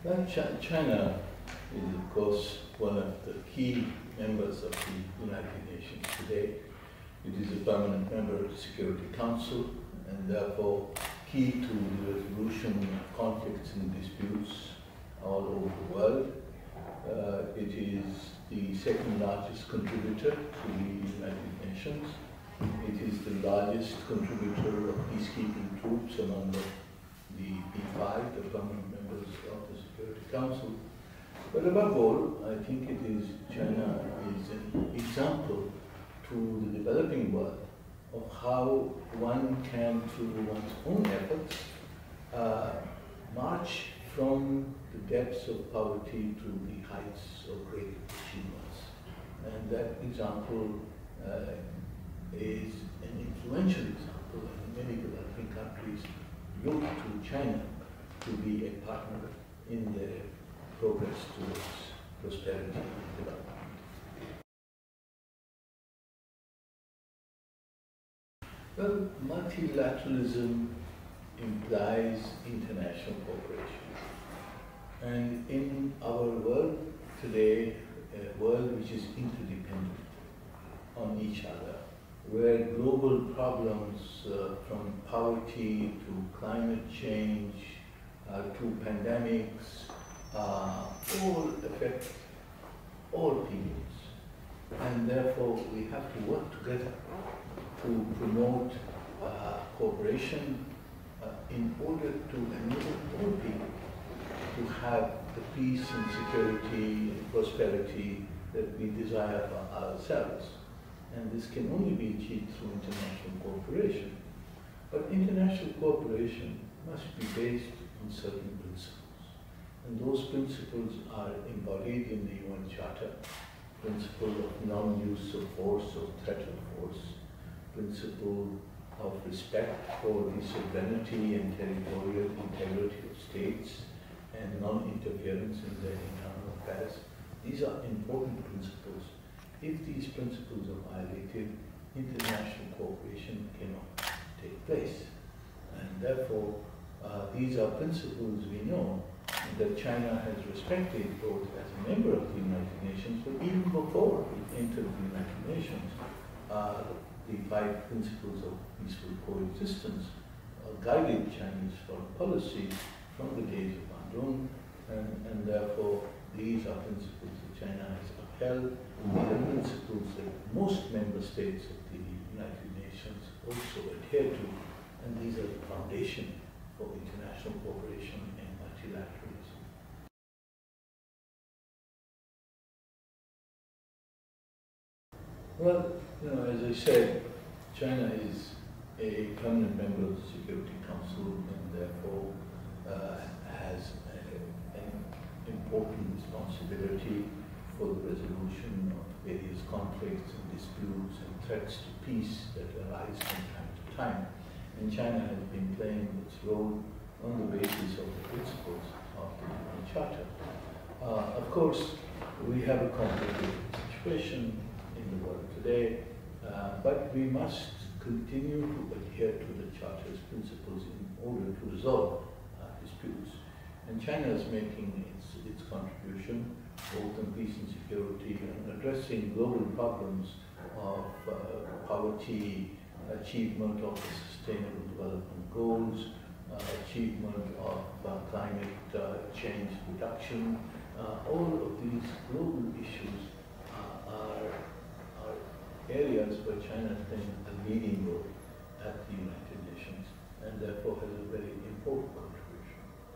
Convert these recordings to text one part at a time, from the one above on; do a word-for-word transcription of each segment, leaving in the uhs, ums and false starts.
Well, China is, of course, one of the key members of the United Nations today. It is a permanent member of the Security Council and therefore key to the resolution of conflicts and disputes all over the world. Uh, it is the second largest contributor to the United Nations. It is the largest contributor of peacekeeping troops among the, the P five, the permanent members of the Security Council. But above all, I think it is China is an example to the developing world of how one can, through one's own efforts, uh, march from the depths of poverty to the heights of great achievements. And that example uh, is an influential example, and many developing countries look to China to be a partner in their progress towards prosperity and development. Well, multilateralism implies international cooperation. And in our world today, a world which is interdependent on each other, where global problems uh, from poverty to climate change uh, to pandemics uh, all affect all peoples. And therefore we have to work together to promote uh, cooperation uh, in order to enable all people to have the peace and security and prosperity that we desire for ourselves. And this can only be achieved through international cooperation. But international cooperation must be based on certain principles. And those principles are embodied in the U N Charter: principle of non-use of force or threat of force, principle of respect for the sovereignty and territorial integrity of states, and non-interference in their internal affairs. These are important principles. If these principles are violated, international cooperation cannot take place. And therefore, uh, these are principles we know that China has respected both as a member of the United Nations, but even before it entered the United Nations. Uh, the five principles of peaceful coexistence uh, guided Chinese foreign policy from the days of Bandung, and, and therefore these are principles that China has upheld. These are principles that most member states of the United Nations also adhere to, and these are the foundation for international cooperation and multilateralism. Well, you know, as I said, China is a permanent member of the Security Council and therefore uh, has a, an important responsibility for the resolution of various conflicts and disputes and threats to peace that arise from time to time. And China has been playing its role on the basis of the principles of the U N Charter. Uh, of course, we have a complicated situation in the world today, uh, but we must continue to adhere to the Charter's principles in order to resolve uh, disputes. And China is making its, its contribution both in peace and security and addressing global problems of uh, poverty, achievement of the Sustainable Development Goals, uh, achievement of uh, climate uh, change reduction. Uh, all of these global issues uh, are, are areas where China is playing a leading role at the United Nations and therefore has a very important contribution.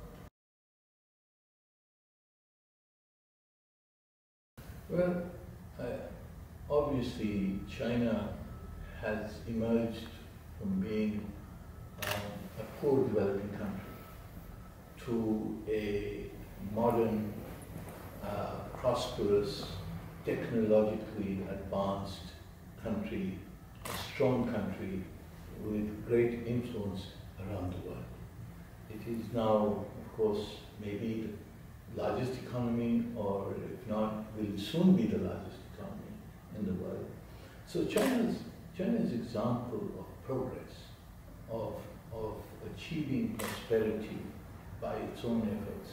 Well, uh, obviously China has emerged from being um, a poor developing country to a modern, uh, prosperous, technologically advanced country, a strong country with great influence around the world. It is now, of course, maybe the largest economy, or if not, will soon be the largest economy in the world. So China's, China's example of progress, of, of achieving prosperity by its own efforts,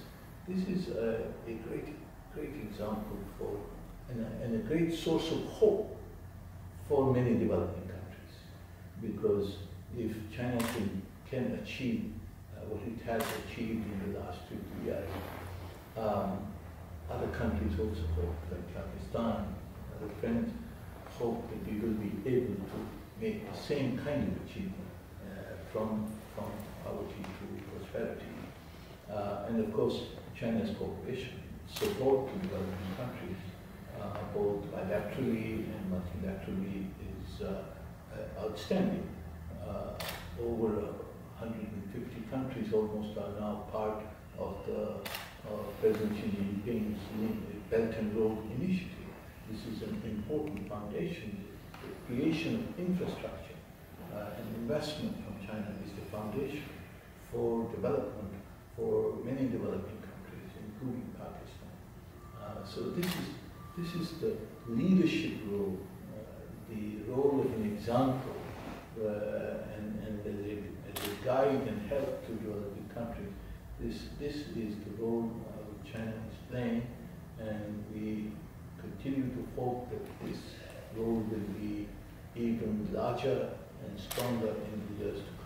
this is a, a great, great example for, and a, and a great source of hope for many developing countries. Because if China can, can achieve uh, what it has achieved in the last fifty years, um, other countries also hope, like Pakistan, other friends, hope that we will be able to make the same kind of achievement uh, from, from poverty to prosperity. Uh, and of course, China's cooperation, support to developing countries, uh, both bilaterally and multilaterally, is uh, uh, outstanding. Uh, over one hundred fifty countries almost are now part of the uh, President Xi Jinping's Belt and Road Initiative. This is an important foundation. The creation of infrastructure uh, and investment from China is the foundation for development for many developing countries, including Pakistan. Uh, so this is this is the leadership role, uh, the role of an example, uh, and, and as, a, as a guide and help to developing countries. This this is the role uh, which China is playing, and we continue to hope that this role will be even larger and stronger in the years to come.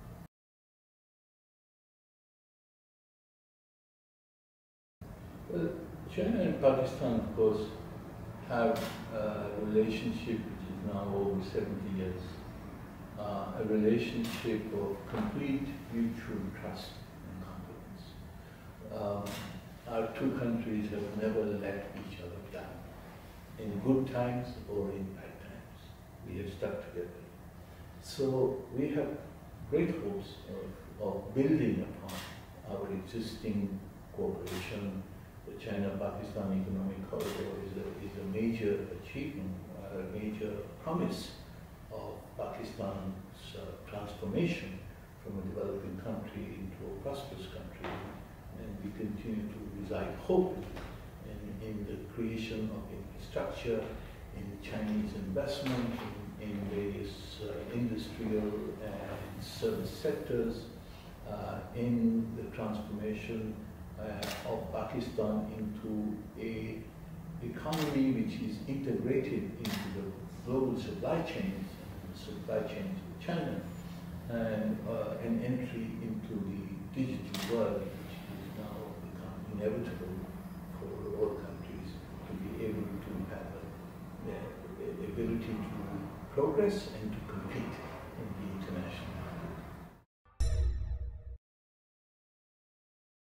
Well, China and Pakistan, of course, have a relationship which is now over seventy years, uh, a relationship of complete mutual trust and confidence. Um, our two countries have never let each other down, in good times or in bad times. We have stuck together. So we have great hopes of, of building upon our existing cooperation. The China-Pakistan Economic Corridor is a, is a major achievement, a major promise of Pakistan's uh, transformation from a developing country into a prosperous country. And we continue to reside hope in, in the creation of infrastructure, in Chinese investment, in, in various uh, industrial and service sectors, uh, in the transformation Uh, of Pakistan into a economy which is integrated into the global supply chains and supply chains of China, and uh, an entry into the digital world, which is now become inevitable for all countries to be able to have the ability to progress and to